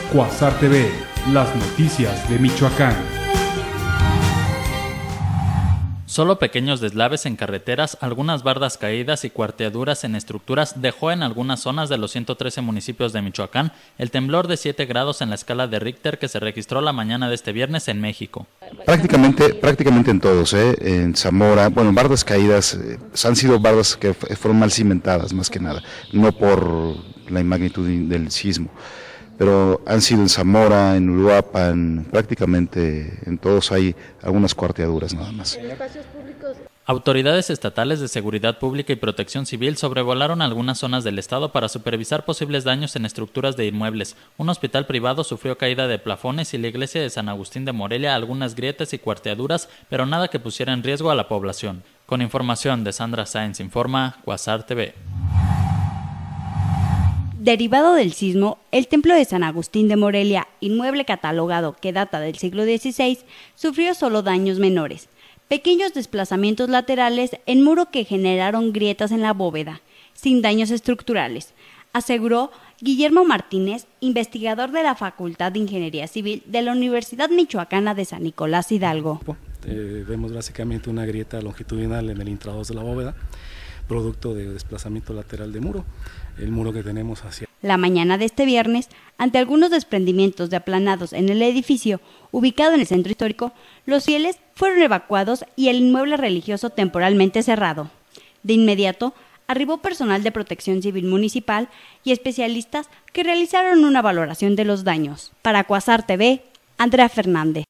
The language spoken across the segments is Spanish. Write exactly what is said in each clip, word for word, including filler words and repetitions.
Cuasar T V, las noticias de Michoacán. Solo pequeños deslaves en carreteras, algunas bardas caídas y cuarteaduras en estructuras dejó en algunas zonas de los ciento trece municipios de Michoacán el temblor de siete grados en la escala de Richter que se registró la mañana de este viernes en México. Prácticamente, prácticamente en todos, ¿eh? En Zamora, bueno, bardas caídas, eh, han sido bardas que fueron mal cimentadas más que nada, no por la magnitud del sismo, pero han sido en Zamora, en Uruapan, prácticamente en todos hay algunas cuarteaduras nada más. Autoridades estatales de seguridad pública y protección civil sobrevolaron algunas zonas del estado para supervisar posibles daños en estructuras de inmuebles. Un hospital privado sufrió caída de plafones y la iglesia de San Agustín de Morelia algunas grietas y cuarteaduras, pero nada que pusiera en riesgo a la población. Con información de Sandra Sáenz informa Cuasar T V. Derivado del sismo, el templo de San Agustín de Morelia, inmueble catalogado que data del siglo dieciséis, sufrió solo daños menores, pequeños desplazamientos laterales en muro que generaron grietas en la bóveda, sin daños estructurales, aseguró Guillermo Martínez, investigador de la Facultad de Ingeniería Civil de la Universidad Michoacana de San Nicolás Hidalgo. Eh, vemos básicamente una grieta longitudinal en el intradós de la bóveda, producto de desplazamiento lateral de muro, el muro que tenemos hacia... La mañana de este viernes, ante algunos desprendimientos de aplanados en el edificio ubicado en el centro histórico, los fieles fueron evacuados y el inmueble religioso temporalmente cerrado. De inmediato, arribó personal de Protección Civil Municipal y especialistas que realizaron una valoración de los daños. Para Cuasar T V, Andrea Fernández.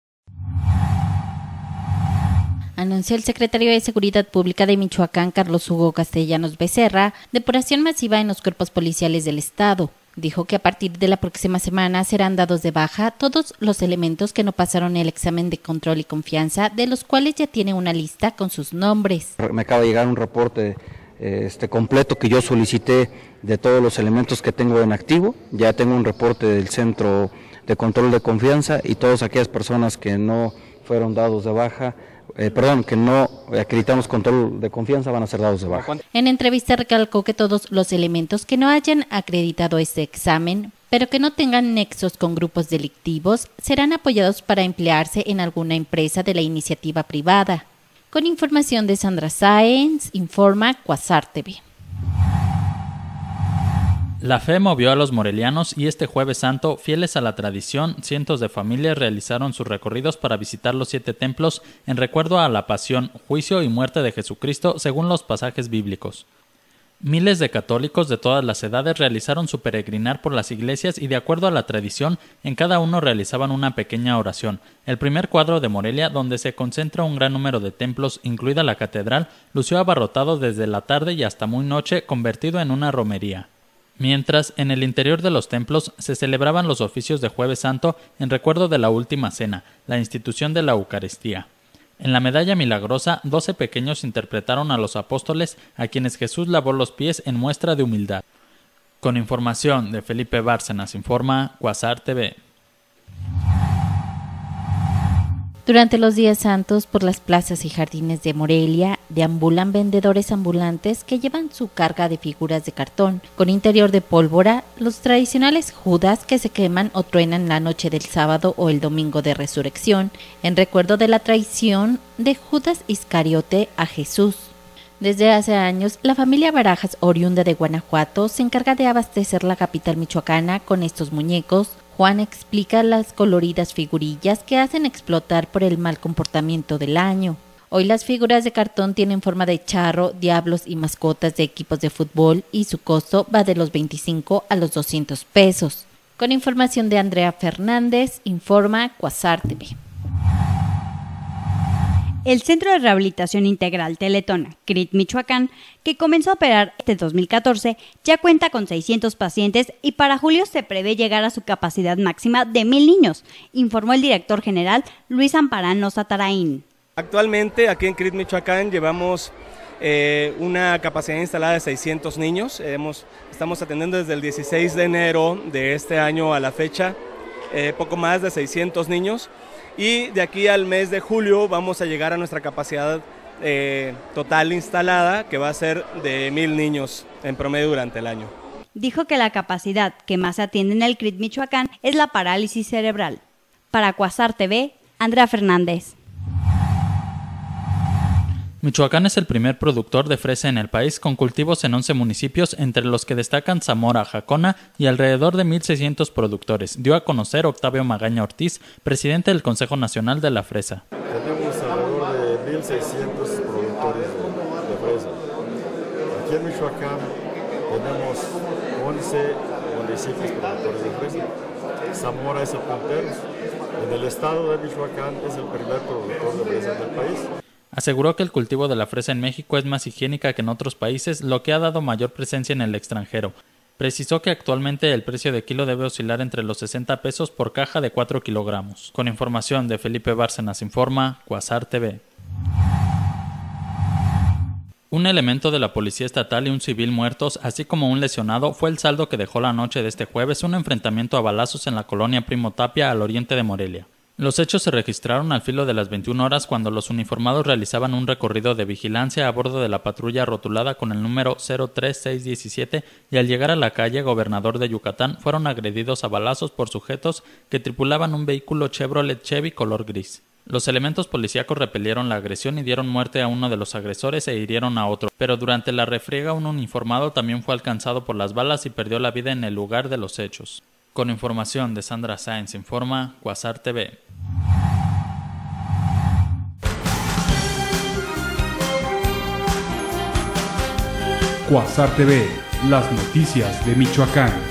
Anunció el secretario de Seguridad Pública de Michoacán, Carlos Hugo Castellanos Becerra, depuración masiva en los cuerpos policiales del estado. Dijo que a partir de la próxima semana serán dados de baja todos los elementos que no pasaron el examen de control y confianza, de los cuales ya tiene una lista con sus nombres. Me acaba de llegar un reporte este, completo que yo solicité de todos los elementos que tengo en activo. Ya tengo un reporte del Centro de Control de Confianza y todas aquellas personas que no fueron dados de baja, Eh, perdón, que no acreditamos control de confianza van a ser dados de baja. En entrevista recalcó que todos los elementos que no hayan acreditado este examen, pero que no tengan nexos con grupos delictivos, serán apoyados para emplearse en alguna empresa de la iniciativa privada. Con información de Sandra Sáenz, informa Cuasar T V. La fe movió a los morelianos y este Jueves Santo, fieles a la tradición, cientos de familias realizaron sus recorridos para visitar los siete templos en recuerdo a la pasión, juicio y muerte de Jesucristo según los pasajes bíblicos. Miles de católicos de todas las edades realizaron su peregrinar por las iglesias y de acuerdo a la tradición, en cada uno realizaban una pequeña oración. El primer cuadro de Morelia, donde se concentra un gran número de templos, incluida la catedral, lució abarrotado desde la tarde y hasta muy noche, convertido en una romería. Mientras, en el interior de los templos se celebraban los oficios de Jueves Santo en recuerdo de la Última Cena, la institución de la Eucaristía. En la medalla milagrosa, doce pequeños interpretaron a los apóstoles a quienes Jesús lavó los pies en muestra de humildad. Con información de Felipe Bárcenas, informa Cuasar T V. Durante los días santos, por las plazas y jardines de Morelia, deambulan vendedores ambulantes que llevan su carga de figuras de cartón, con interior de pólvora, los tradicionales judas que se queman o truenan la noche del sábado o el domingo de resurrección, en recuerdo de la traición de Judas Iscariote a Jesús. Desde hace años, la familia Barajas, oriunda de Guanajuato, se encarga de abastecer la capital michoacana con estos muñecos. Juan explica las coloridas figurillas que hacen explotar por el mal comportamiento del año. Hoy las figuras de cartón tienen forma de charro, diablos y mascotas de equipos de fútbol y su costo va de los veinticinco a los doscientos pesos. Con información de Andrea Fernández, informa Cuasar T V. El Centro de Rehabilitación Integral Teletón, C R I T Michoacán, que comenzó a operar este dos mil catorce, ya cuenta con seiscientos pacientes y para julio se prevé llegar a su capacidad máxima de mil niños, informó el director general Luis Amparano Satarain. Actualmente aquí en C R I T Michoacán llevamos eh, una capacidad instalada de seiscientos niños. Hemos, estamos atendiendo desde el dieciséis de enero de este año a la fecha eh, poco más de seiscientos niños. Y de aquí al mes de julio vamos a llegar a nuestra capacidad eh, total instalada, que va a ser de mil niños en promedio durante el año. Dijo que la capacidad que más se atiende en el C R I T Michoacán es la parálisis cerebral. Para Cuasar T V, Andrea Fernández. Michoacán es el primer productor de fresa en el país, con cultivos en once municipios, entre los que destacan Zamora, Jacona y alrededor de mil seiscientos productores, dio a conocer Octavio Magaña Ortiz, presidente del Consejo Nacional de la Fresa. Tenemos alrededor de mil seiscientos productores de, de fresa. Aquí en Michoacán tenemos once municipios productores de fresa. Zamora es el puntero. En el estado de Michoacán es el primer productor de fresa del país. Aseguró que el cultivo de la fresa en México es más higiénica que en otros países, lo que ha dado mayor presencia en el extranjero. Precisó que actualmente el precio de kilo debe oscilar entre los sesenta pesos por caja de cuatro kilogramos. Con información de Felipe Bárcenas informa, Cuasar T V. Un elemento de la Policía Estatal y un civil muertos, así como un lesionado, fue el saldo que dejó la noche de este jueves un enfrentamiento a balazos en la colonia Primo Tapia, al oriente de Morelia. Los hechos se registraron al filo de las veintiuna horas cuando los uniformados realizaban un recorrido de vigilancia a bordo de la patrulla rotulada con el número cero tres seis diecisiete y al llegar a la calle Gobernador de Yucatán fueron agredidos a balazos por sujetos que tripulaban un vehículo Chevrolet Chevy color gris. Los elementos policíacos repelieron la agresión y dieron muerte a uno de los agresores e hirieron a otro, pero durante la refriega un uniformado también fue alcanzado por las balas y perdió la vida en el lugar de los hechos. Con información de Sandra Sáenz informa, Cuasar T V. Cuasar T V, las noticias de Michoacán.